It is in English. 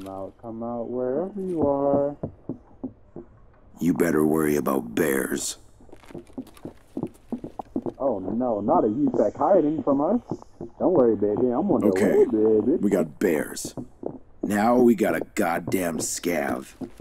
Come out wherever you are. You better worry about bears. Oh no, not a USAC hiding from us. Don't worry, baby. I'm on the way, Okay, baby. we got bears. Now we got a goddamn scav.